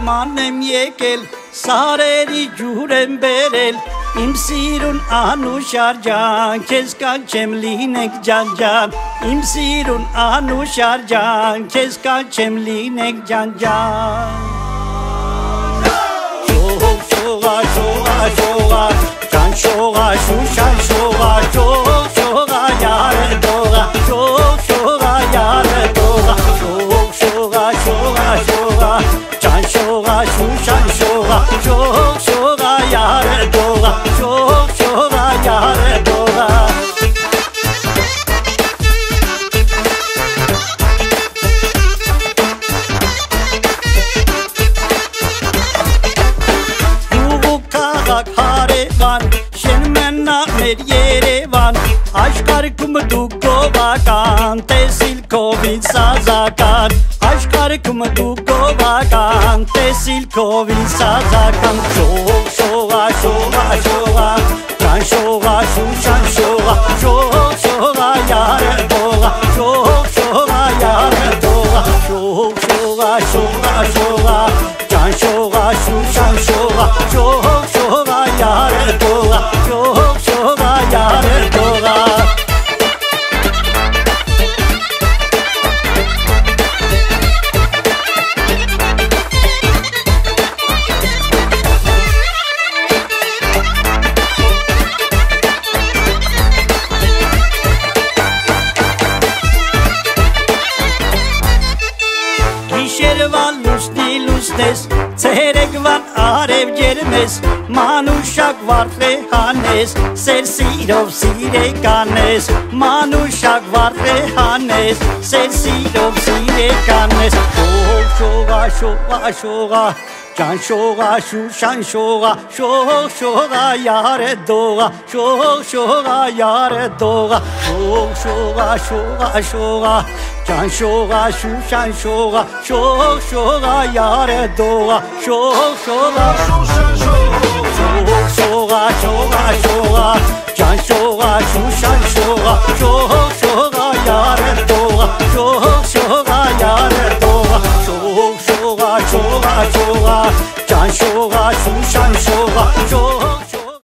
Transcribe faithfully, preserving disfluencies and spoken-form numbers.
ման եմ եկել, սարերի ջուր եմ բերել, իմ սիրուն անուշար ջան, քեզ կանչեմ լինենք ջան ջան, իմ սիրուն անուշար ջան, քեզ կանչեմ լինենք ջան ջան։ Շող շողա շողա շողա, ջան շողա շուշան շողա, շող շողա յարը դողա, շող շողա յարը դողա, շող շողա շողա շողա, ջան շողա շուշան շողա, շող շողա յարը դողա, շող շողա յարը դողա։ Երևան աշխարհում դու գովական տեսիլ քովին սազական աշխարհում դու գովական տեսիլ քովին սազական շող շողա շողա շողա ջան շողա շուշան շողա շող շողա յարը դողա շող շողա յարը դողա շող շողա շողա շողա ջան շողա շուշան շողա շող շողա յարը դողա շող շողա յարը դողա։ Գիշերվան լուսնի լուսնես, ցերեկվան արև ջերմես, մանուշակ վարդրե հանես, սեր սիրով սիրեկանես, մանուշակ վարդրե հանես, սեր սիրով սիրեկանես, շող շողա շողա շողա, ջան շողա շուշան շողա, շող շողա յարը դողա, շող շողա յարը դողա, շող շողա շողա շողա, ջան շողա շուշան շողա, շող շողա յարը դողա, շող շողա շուշան շողա, շող շողա շողա շողա, ջան շողա շուշան շողա, շող շողա յարը դողա, շող շողա յարը դողա, շող շողա շողա շողա, ջան շողա շուշան շողա